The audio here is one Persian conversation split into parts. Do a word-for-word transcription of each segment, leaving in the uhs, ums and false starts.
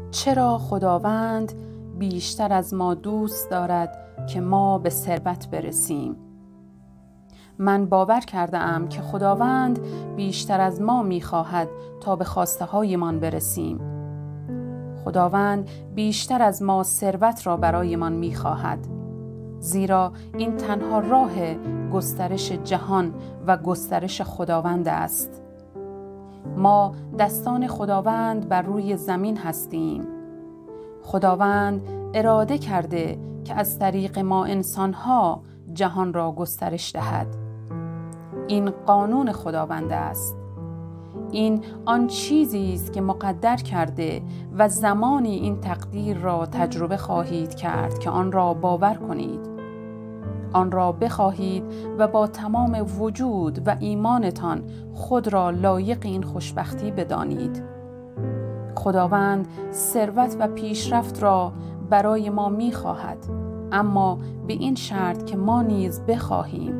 چرا خداوند بیشتر از ما دوست دارد که ما به ثروت برسیم؟ من باور کرده ام که خداوند بیشتر از ما می‌خواهد تا به خواسته هایمان برسیم. خداوند بیشتر از ما ثروت را برایمان می‌خواهد، زیرا این تنها راه گسترش جهان و گسترش خداوند است. ما دستان خداوند بر روی زمین هستیم. خداوند اراده کرده که از طریق ما انسان‌ها جهان را گسترش دهد. این قانون خداوند است. این آن چیزی است که مقدر کرده و زمانی این تقدیر را تجربه خواهید کرد که آن را باور کنید، آن را بخواهید و با تمام وجود و ایمانتان خود را لایق این خوشبختی بدانید. خداوند ثروت و پیشرفت را برای ما می‌خواهد، اما به این شرط که ما نیز بخواهیم.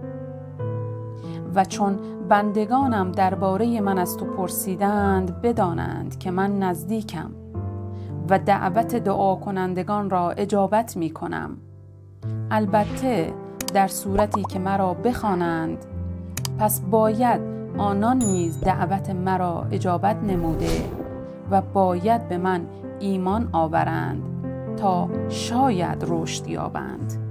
و چون بندگانم درباره من از تو پرسیدند، بدانند که من نزدیکم و دعوت دعا کنندگان را اجابت می کنم. البته در صورتی که مرا بخوانند، پس باید آنان نیز دعوت مرا اجابت نموده و باید به من ایمان آورند تا شاید رشد یابند.